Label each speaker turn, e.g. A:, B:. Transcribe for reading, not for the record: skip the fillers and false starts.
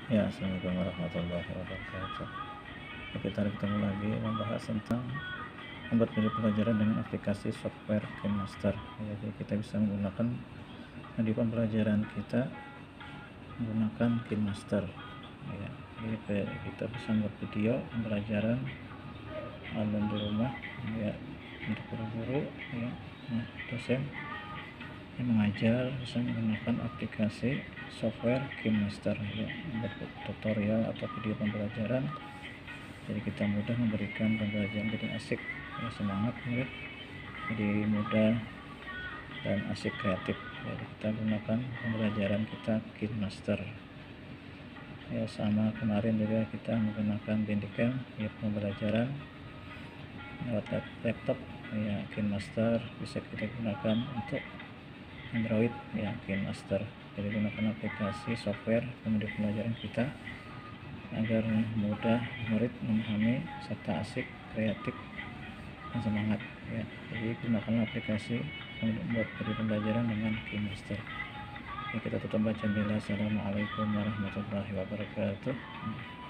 A: Ya, Assalamualaikum warahmatullahi wabarakatuh. Ya, kita ketemu lagi membahas tentang membuat video pembelajaran dengan aplikasi software KineMaster. Jadi kita bisa menggunakan di pembelajaran kita menggunakan KineMaster. Ya, jadi kita bisa membuat video pembelajaran online di rumah, ya, untuk guru-guru, ya, dosen yang mengajar bisa menggunakan aplikasi software KineMaster, ya, untuk tutorial atau video pembelajaran. Jadi kita mudah memberikan pembelajaran, jadi asik, ya, semangat murid, jadi mudah dan asik, kreatif. Jadi kita gunakan pembelajaran kita KineMaster. Ya, sama kemarin juga kita menggunakan Bandicam, ya, pembelajaran lewat laptop, ya, KineMaster bisa kita gunakan untuk Android, ya, KineMaster. Jadi gunakan aplikasi software kemudian pembelajaran kita agar mudah murid memahami serta asik, kreatif, dan semangat, ya. Jadi gunakan aplikasi untuk membuat video pembelajaran dengan KineMaster. Ya, kita tutup baca bila. Assalamualaikum warahmatullahi wabarakatuh.